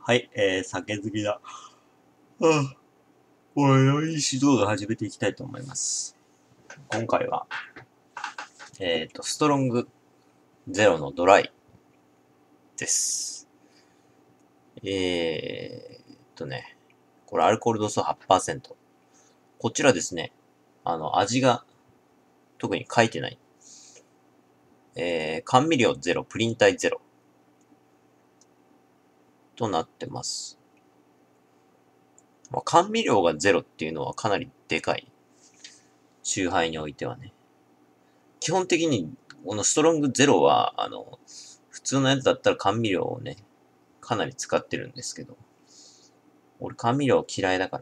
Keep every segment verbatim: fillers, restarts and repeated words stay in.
はい、えー、酒好きだ。はあ、これのいい指導が始めていきたいと思います。今回は、えっ、と、ストロングゼロのドライです。えーっとね、これアルコール度数 はちパーセント。こちらですね、あの、味が特に書いてない。えー、甘味料ゼロ、プリン体ゼロとなってます。まあ、甘味料がゼロっていうのはかなりでかい。酎ハイにおいてはね。基本的に、このストロングゼロは、あの、普通のやつだったら甘味料をね、かなり使ってるんですけど、俺甘味料嫌いだから。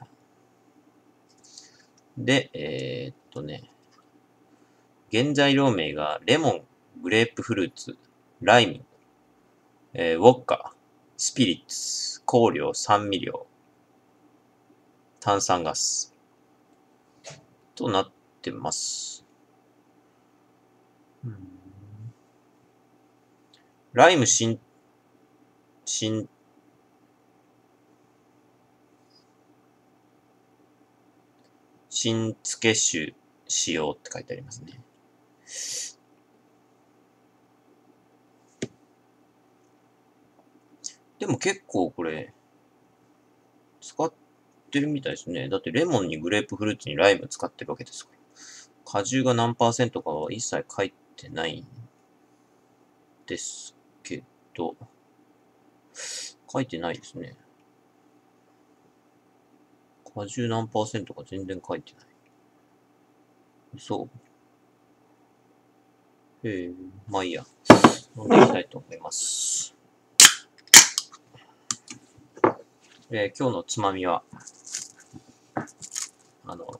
で、えー、っとね、原材料名がレモン、グレープフルーツ、ライム、えー、ウォッカ、スピリッツ、香料、酸味料、炭酸ガスとなってます。うん、ライム新、新、新付け酒使用って書いてありますね。でも結構これ、使ってるみたいですね。だってレモンにグレープフルーツにライム使ってるわけですから。果汁が何パーセントかは一切書いてないんですけど、書いてないですね。果汁何パーセントか全然書いてない。そう。えー、まあいいや。飲んでいきたいと思います。えー、今日のつまみは、あの、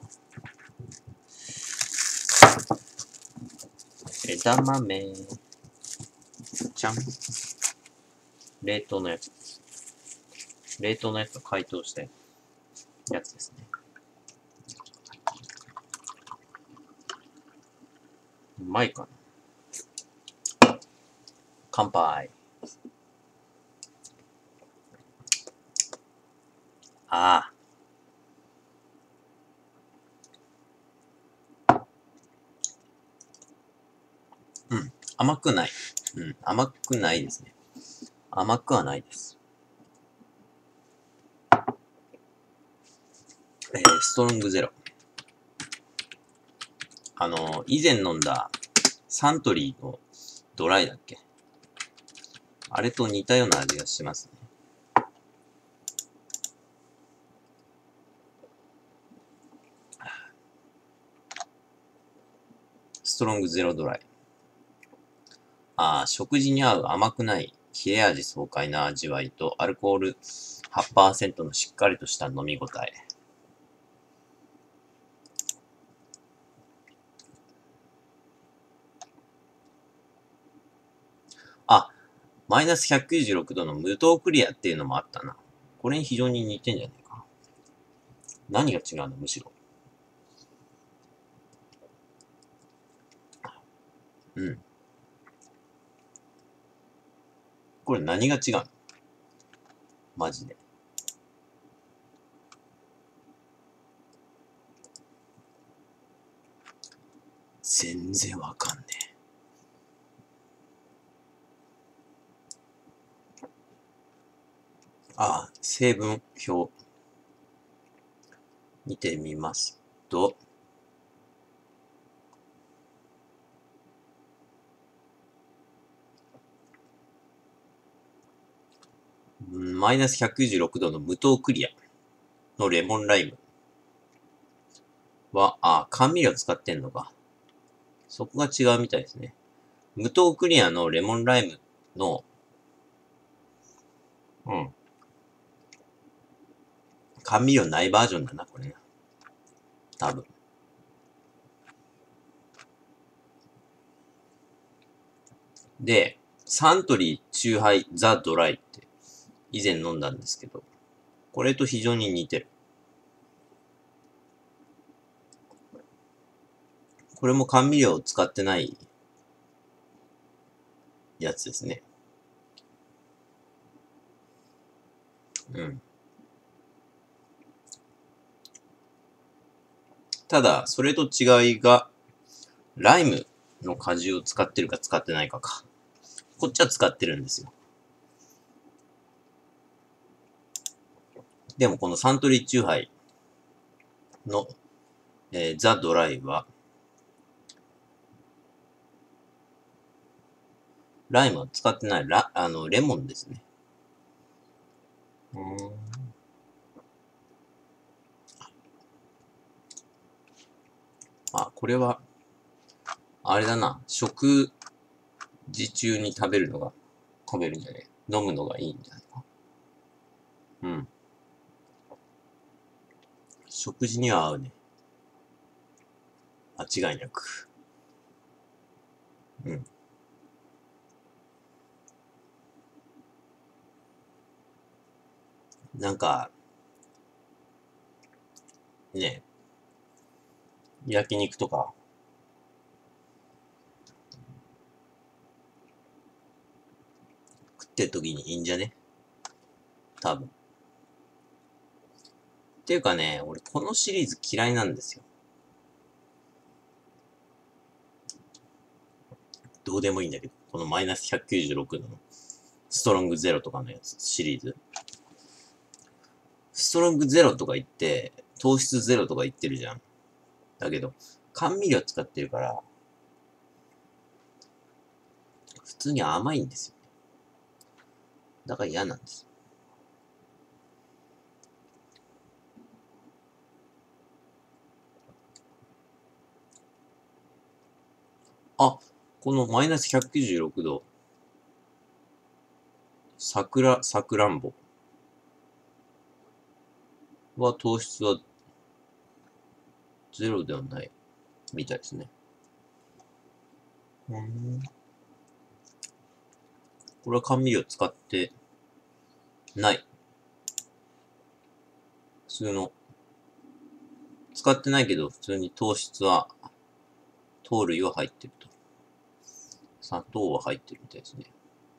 枝豆、ちゃん。冷凍のやつ。冷凍のやつを解凍したやつですね。うまいかな。乾杯。ああ。うん。甘くない。うん。甘くないですね。甘くはないです。えー、ストロングゼロ。あのー、以前飲んだサントリーのドライだっけ？あれと似たような味がしますね。ストロングゼロドライ。ああ、食事に合う甘くない切れ味爽快な味わいとアルコール はちパーセント のしっかりとした飲み応え。あ、マイナスひゃくきゅうじゅうろくどの無糖クリアっていうのもあったな。これに非常に似てんじゃないかな。何が違うのむしろ。うん。これ何が違うのマジで。全然わかんねえ。ああ、成分表。見てみますと、マイナスひゃくきゅうじゅうろくどの無糖クリアのレモンライムは、あ、甘味料使ってんのか。そこが違うみたいですね。無糖クリアのレモンライムの、うん。甘味料ないバージョンだな、これな。多分。で、サントリーチューハイザ・ドライって以前飲んだんですけど、これと非常に似てる。これも甘味料を使ってないやつですね。 うん。ただ、それと違いが、ライムの果汁を使ってるか使ってないかか。こっちは使ってるんですよ。でもこのサントリーチューハイの、えー、ザ・ドライは、ライムは使ってない、ラ、あの、レモンですね。うん。あ、これは、あれだな。食事中に食べるのが、食べるんじゃねえ。飲むのがいいんじゃないか。うん。食事には合うね。間違いなく。うん。なんか、ね、焼肉とか、食ってる時にいいんじゃね多分。っていうかね、俺このシリーズ嫌いなんですよ。どうでもいいんだけど、このマイナスひゃくきゅうじゅうろくのストロングゼロとかのやつ、シリーズ。ストロングゼロとか言って、糖質ゼロとか言ってるじゃん。だけど、甘味料使ってるから、普通に甘いんですよ。だから嫌なんです。あ、このマイナスひゃくきゅうじゅうろくど、桜、さくらんぼは糖質はゼロではないみたいですね。うん。これは甘味料使ってない。普通の、使ってないけど、普通に糖質は、糖類は入ってると。砂糖は入ってるみたいですね。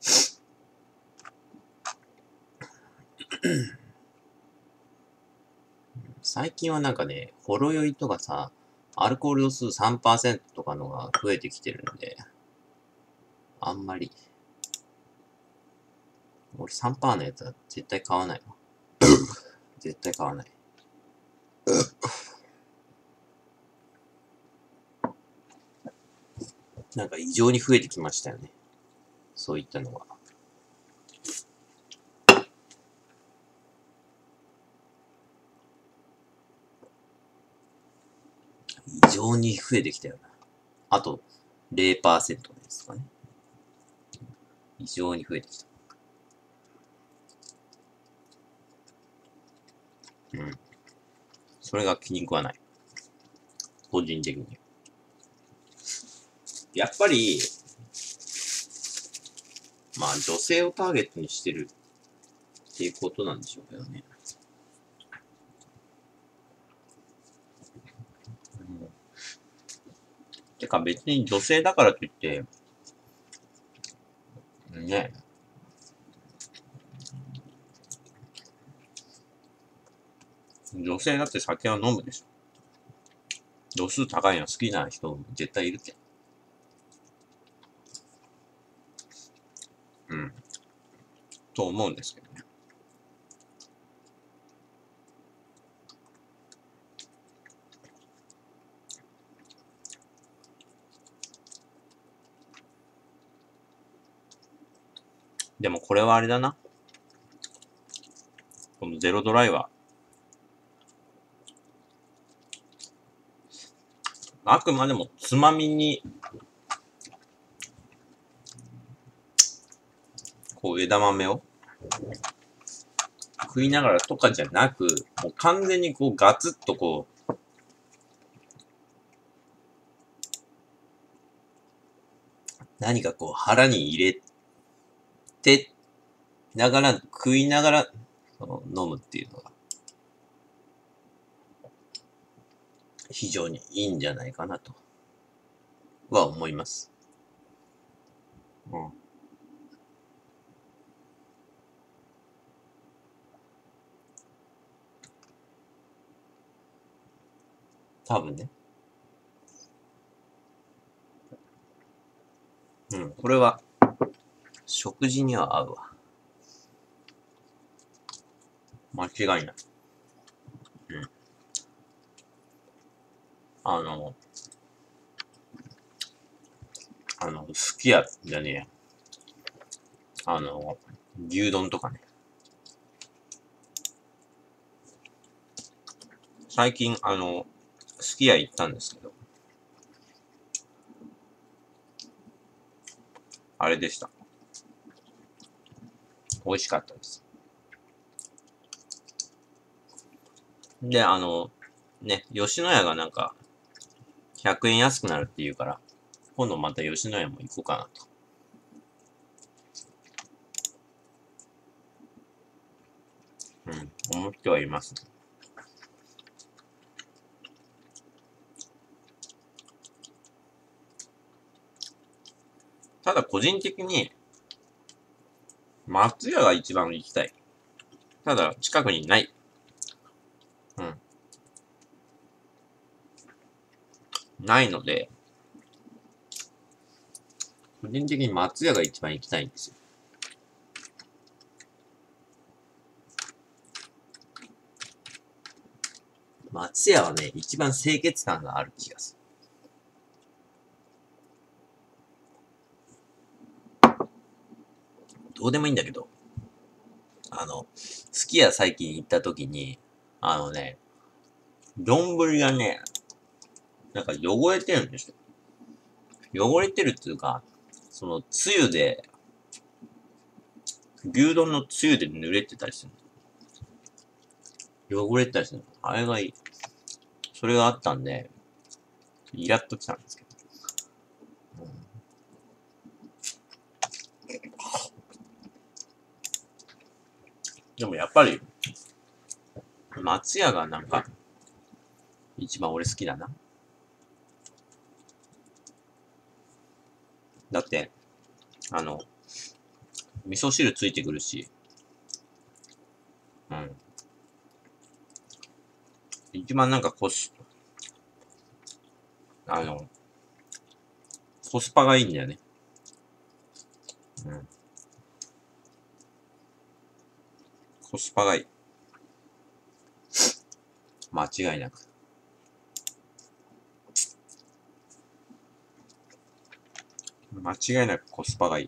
最近はなんかね、ほろ酔いとかさ、アルコール度数 さんパーセント とかのが増えてきてるんで、あんまり、俺 さんパーセント のやつは絶対買わないわ。絶対買わない。なんか異常に増えてきましたよね。そういったのが。異常に増えてきたよな。あと ゼロパーセント ですかね。異常に増えてきた。うん。それが気に食わない。個人的に。やっぱり、まあ女性をターゲットにしてるっていうことなんでしょうけどね。うん、てか別に女性だからといって、ね、女性だって酒は飲むでしょ。度数高いの好きな人絶対いるけど。うん。と思うんですけどね。でもこれはあれだな。このゼロドライは、あくまでもつまみに、こう枝豆を食いながらとかじゃなく、もう完全にこうガツッとこう、何かこう腹に入れて、ながら、食いながら、その飲むっていうのが、非常にいいんじゃないかなと、は思います。うん。 多分ね。うん、これは、食事には合うわ。間違いない。うん。あの、あの、すき家じゃねえや。あの、牛丼とかね。最近、あの、すき家行ったんですけど、あれでした。美味しかったです。で、あの、ね、吉野家がなんか、ひゃくえん安くなるって言うから、今度また吉野家も行こうかなと。うん、思ってはいますね。ただ個人的に、松屋が一番行きたい。ただ、近くにない。うん。ないので、個人的に松屋が一番行きたいんですよ。松屋はね、一番清潔感がある気がする。どうでもいいんだけど、あの、すき家最近行った時に、あのね、丼がね、なんか汚れてるんですよ。汚れてるっていうか、その、つゆで、牛丼のつゆで濡れてたりするの。汚れてたりするの。あれがいい。それがあったんで、イラッときたんですけど。うん、でもやっぱり、松屋がなんか、一番俺好きだな。だって、あの、味噌汁ついてくるし、うん。一番なんかコス、あの、コスパがいいんだよね。うん。コスパがいい。間違いなく。間違いなくコスパがいい。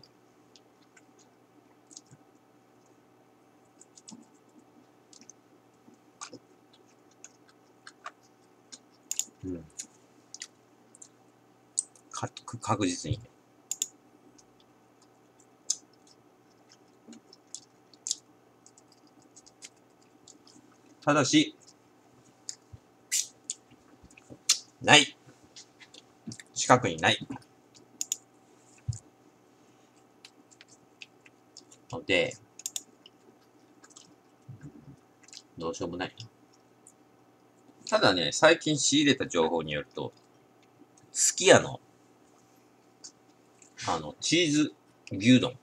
うん。か、確実に。ただし、ない。近くにない。ので、どうしようもない。ただね、最近仕入れた情報によると、すき家の、あの、チーズ牛丼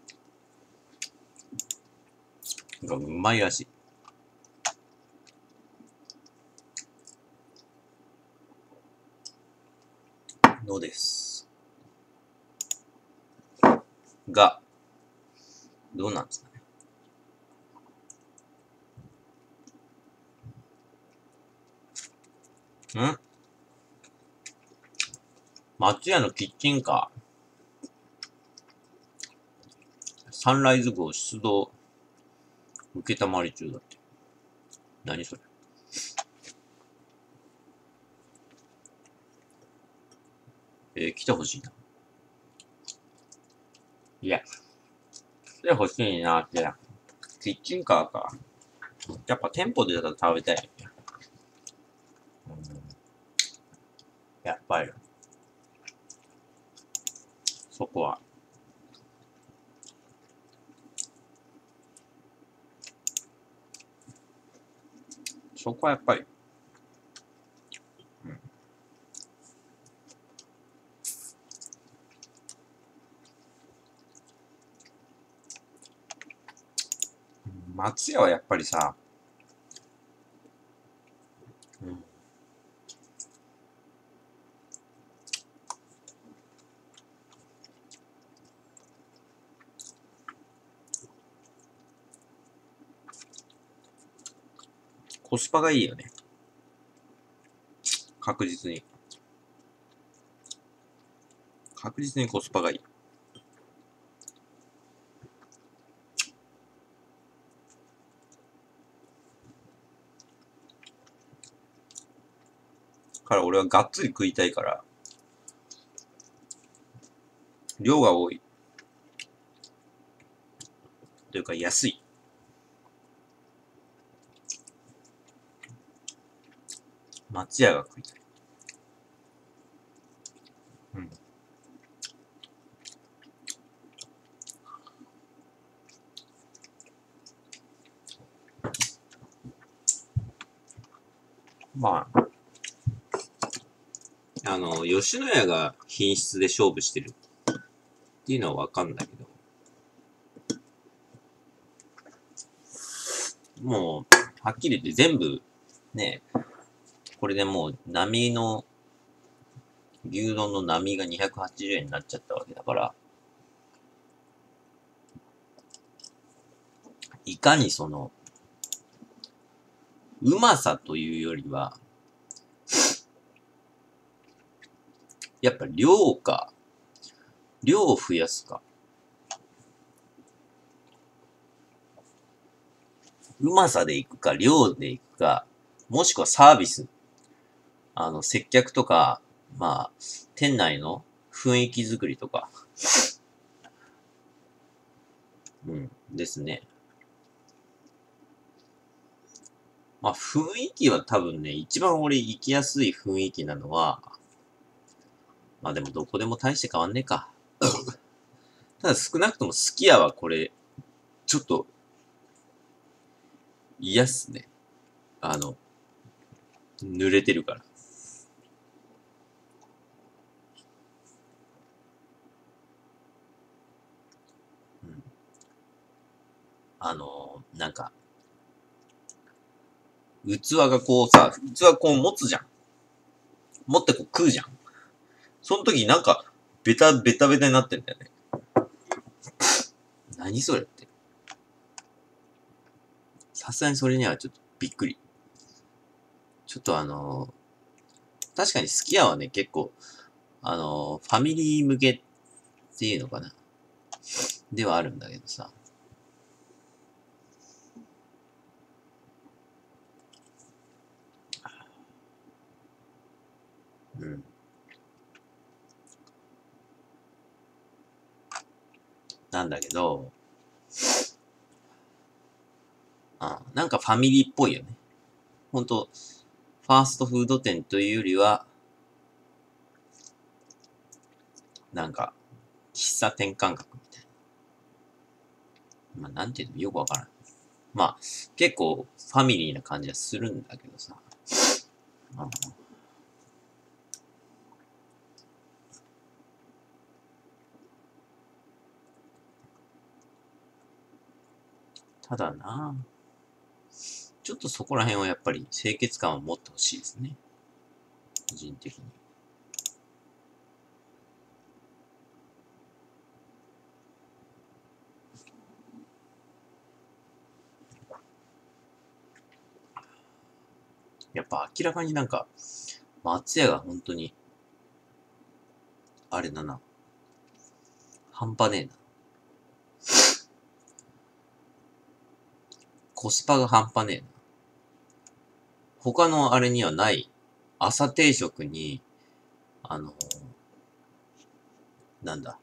がうまいらしい。のです。が、どうなんですかね。ん松屋のキッチンカー、サンライズ号出動、受けたまり中だって。何それ。えー、来てほしいな。いや、来てほしいなって。キッチンカーか。やっぱ店舗でだと食べたい。うん、やっぱり。そこは。そこはやっぱり。うん、松屋はやっぱりさ、うん、 コスパがいいよね。確実に。確実にコスパがいい。から俺はがっつり食いたいから、量が多い。というか安い。松屋が食いたい。うん。まあ、あの、吉野家が品質で勝負してるっていうのはわかんないけど、もう、はっきり言って全部、ね、これでもう波の、牛丼の波がにひゃくはちじゅうえんになっちゃったわけだから、いかにその、うまさというよりは、やっぱ量か、量を増やすか、うまさでいくか、量でいくか、もしくはサービス、あの、接客とか、まあ、店内の雰囲気作りとか、うん、ですね。まあ、雰囲気は多分ね、一番俺行きやすい雰囲気なのは、まあでもどこでも大して変わんねえか。ただ少なくともすき家はこれ、ちょっと嫌っすね。あの、濡れてるから。うん、あの、なんか、器がこうさ、器こう持つじゃん。持ってこう食うじゃん。その時なんか、ベタ、ベタベタになってんだよね。何それって。さすがにそれにはちょっとびっくり。ちょっとあのー、確かにすき家はね、結構、あのー、ファミリー向けっていうのかな。ではあるんだけどさ。うん。なんだけど、あ、なんかファミリーっぽいよね。ほんと、ファーストフード店というよりは、なんか、喫茶店感覚みたいな。まあ、なんていうのよくわからん。まあ、結構ファミリーな感じはするんだけどさ。うん、ただな、ちょっとそこら辺はやっぱり清潔感を持ってほしいですね。個人的に。やっぱ明らかになんか、松屋が本当に、あれだな。半端ねえな。コスパが半端ねえな。他のあれにはない、朝定食に、あのなんだ。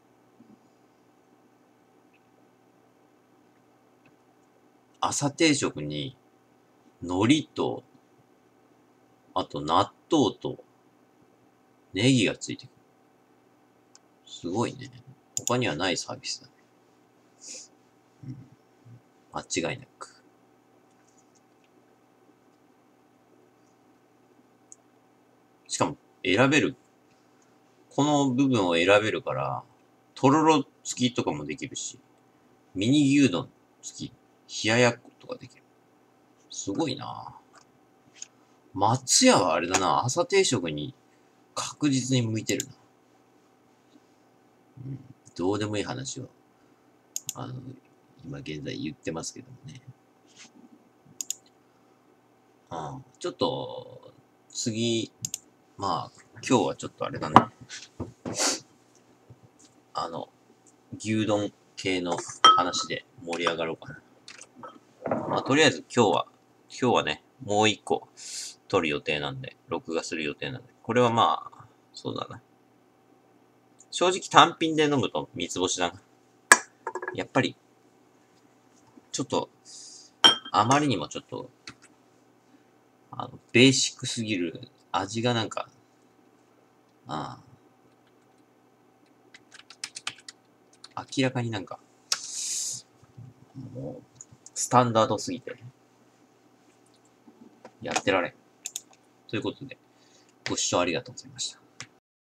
朝定食に、海苔と、あと納豆と、ネギがついてくる。すごいね。他にはないサービスだね。うん、間違いなく。しかも、選べる。この部分を選べるから、とろろ付きとかもできるし、ミニ牛丼付き、冷ややっことかできる。すごいな。松屋はあれだな、朝定食に確実に向いてるな。うん、どうでもいい話を、あの、今現在言ってますけどもね。 うん。ちょっと、次、まあ、今日はちょっとあれだね。あの、牛丼系の話で盛り上がろうかな。まあ、とりあえず今日は、今日はね、もう一個撮る予定なんで、録画する予定なんで、これはまあ、そうだな。正直単品で飲むと三つ星だな。やっぱり、ちょっと、あまりにもちょっと、あの、ベーシックすぎる味がなんか、ああ、明らかになんか、もう、スタンダードすぎて、やってられん。ということで、ご視聴ありがとうございました。